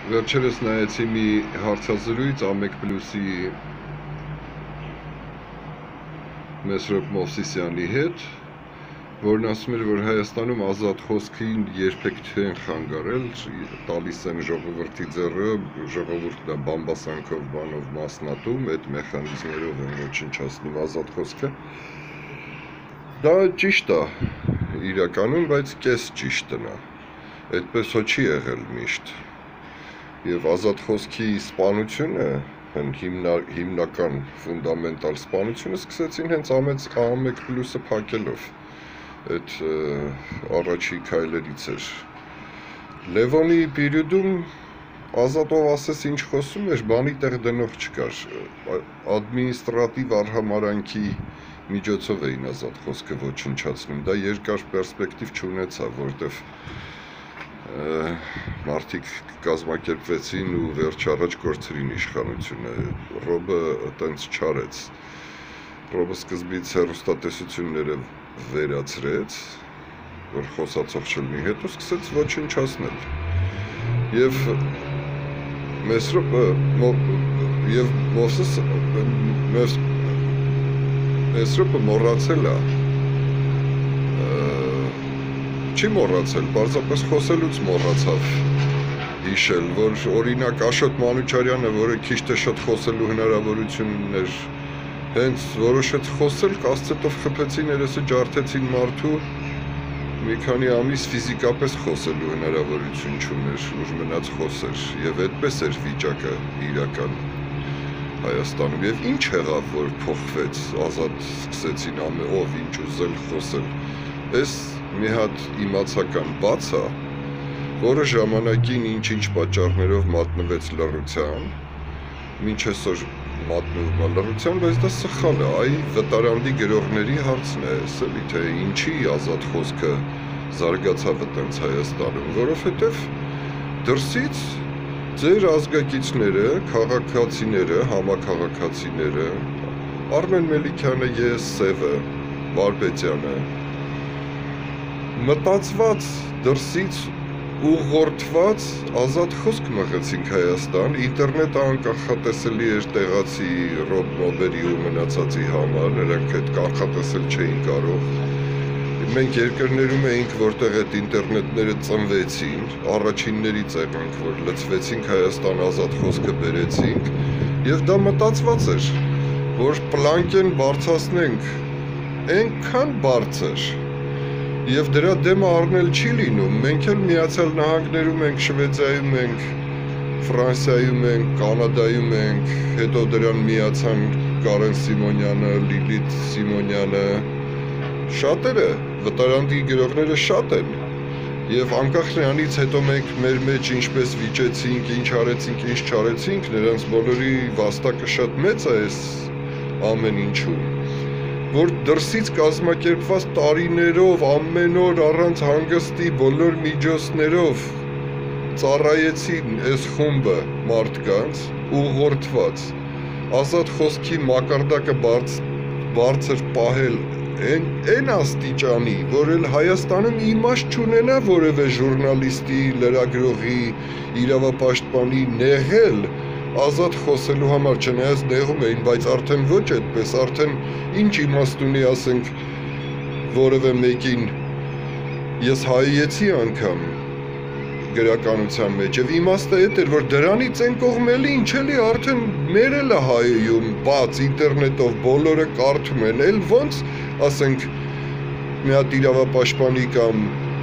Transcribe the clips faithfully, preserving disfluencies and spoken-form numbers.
Վերջերս նայեցի մի հարցազրույց Ամեկ Պլյուսի Մեսրոպ Մովսիսյանի հետ, որն ասում էր, որ Հայաստանում ազատ խոսքին երբեք չեն խանգարել, տալիս են ժողովրդի ձեռը, ժողովուրդն է բամբասանքով բանով մասնատում, այդ մեխանիզմերով են ոչնչացնում ազատ խոսքը։ Դա ճիշտ է իրականում, բայց կես ճիշտն է, այդպես հո չի եղել միշտ։ Եվ ազատ խոսքի սպանությունը, հիմնական ֆունդամենտալ սպանությունը սկսեցին հենց Ամեկ Պլյուսը փակելով, այդ առաջի քայլերից էր։ Լևոնի պիրիոդում Ազատով ասես ինչ խոսում էր, բանի տեղ դնող չկար, ադմինիստրատիվ արհամարանքի միջոցով էին ազատ խոսքը ոչնչացնում, դա երկար պերսպեկտիվ չունեցավ, որովհետև մարդիկ կազմակերպվեցին ու վերջ առաջ կորցրին իշխանությունը, Ռոբը տենց չարեց, Ռոբը սկզբից հեռուստատեսությունները վերացրեց, որ խոսացող չլինի, հետո սկսեց ոչնչացնել, և Մեսրոպը և Մեսրոպը մոռացել է, չի մոռացել, պարզապես խոսելուց մոռացավ հիշել, որ օրինակ Աշոտ Մանուչարյանը, որը քիչ թե շատ խոսելու հնարավորություն ուներ, հենց որոշեց խոսել, կասցետով խփեցին, երեսը ջարդեցին մարդու, մի քանի ամիս ֆիզիկապես խոսելու հնարավորություն չուներ, ուր մնաց խոսեր, և այդպես էր վիճակը իրական Հայաստանում, և ինչ եղավ, որ փոխվեց, ազատ սկսեցին ով ինչ ուզել խոսել, այս մի հատ իմացական բաց է, որը ժամանակին ինչ-ինչ պատճառներով մատնվեց լռության, մինչ այսօր մատնվում է լռության, բայց դա սխալ է, այ վտարանդի գրողների հարցն է, էլի թե ինչի ազատ խոսքը զարգացավ այտենց Հայաստանում, որովհետև դրսից ձեր ազգակիցները, քաղաքացիները, համաքաղաքացիները, Արմեն Մելիքյանը, ես, Սևը, Բարբետյանը, մտածված դրսից ուղղորդված ազատ խոսք մղեցինք Հայաստան, ինտերնետը անկանխատեսելի էր տեղացի Ռոբ Մոբերի ու մնացածի համար, նրանք այդ կանխատեսել չէին կարող, մենք երկրներում էինք, որտեղ այդ ինտերնետները ծնվեցին, առաջիններից եղանք, որ լծվեցինք Հայաստան ազատ խոսքը բերեցինք, և դա մտածված էր, որ պլանկեն բարձրացնենք, այնքան բարձր, և դրա դեմը առնել չի լինում, մենք էլ Միացյալ Նահանգներում ենք, Շվեդիայում ենք, Ֆրանսիայում ենք, Կանադայում ենք, հետո դրան միացան Կարեն Սիմոնյանը, Լիլիթ Սիմոնյանը, շատերը, վտարանդի գրողները շատ են, և անկախ նրանից հետո մենք մեր մեջ ինչպես վիճեցինք, ինչ արեցինք, ինչ չարեցինք, նրանց բոլորի վաստակը շատ մեծ է այս ամեն ինչում, որ դրսից կազմակերպված տարիներով, ամեն օր առանց հանգստի բոլոր միջոցներով ծառայեցին այս խումբը մարդկանց, ուղղորդված, ազատ խոսքի մակարդակը բարձր պահել այն աստիճանի, որ էլ Հայաստանում իմաստ չունենա որևէ ժուրնալիստի, լրագրողի, իրավապաշտպանի նեղել ազատ խոսելու համար, չնայած նեղում էին, բայց արդեն ոչ այդպես, արդեն ինչ իմաստ ունի, ասենք, որևէ մեկին ես հայեցի անգամ գրականության մեջ, և իմաստը էդ էր, որ դրանից են կողմելի, ինչ էլի արդեն մեր էլ է հայեում, բաց ինտերնետով բոլորը կարդում են, էլ ոնց, ասենք, մի հատ իրավապաշտպանի կամ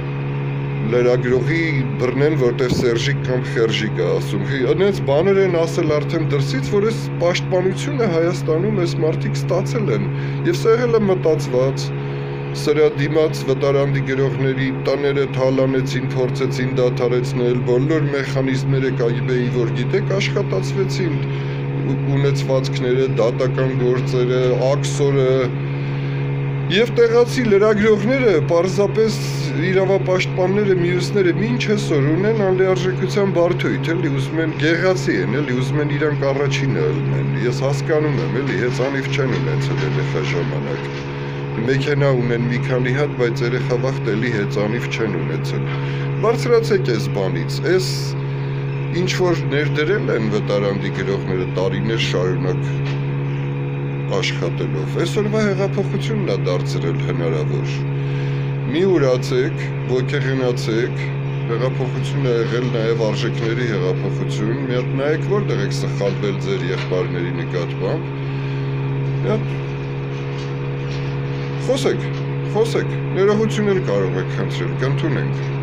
լրագրողի բռնեն, որտև Սերժիկ կամ Խերժիկ է ասում, այնց բաներ են ասել արդեն դրսից, որ այս պաշտպանությունը Հայաստանում այս մարդիկ ստացել են, և սա եղել է մտածված, սրա դիմաց վտարանդի գրողների տները թալանեցին, փորձեցին դադարեցնել, բոլոր մեխանիզմները Կ Գ B-ի, որ գիտեք, աշխատացվեցին, ունեցվածքները, դատական գործերը, աքսորը, և տեղացի լրագրողները, պարզապես իրավապաշտպանները, մյուսները, մինչ այսօր ունեն անլիարժեքության բարդույթ, էլի ուզում են գեղացի են, էլի ուզում են իրանք առաջինը ըլմեն, ես հասկանում եմ, էլի հեծանիվ չեն ունեցել երեխա ժամանակ, մեքենա ունեն մի քանի հատ, բայց երեխա վաղտ էլի հեծանիվ չեն ունեցել, բարձրացեք այս բանից, այս ինչ որ ներդրել են վտարանդի գրողները տարիներ շարունակ աշխատելով, այսօրվա հեղափոխությունն է դարձրել հնարավոր։ Մի ուրացեք, ոգեղենացեք, հեղափոխությունը եղել նաև արժեքների հեղափոխություն, մի հատ նայեք որտեղ եք սխալվել ձեր եղբայրների նկատմամբ, մի հատ խոսեք, խոսեք, ներողություն էլ կարող եք խնդրել, կընդունենք։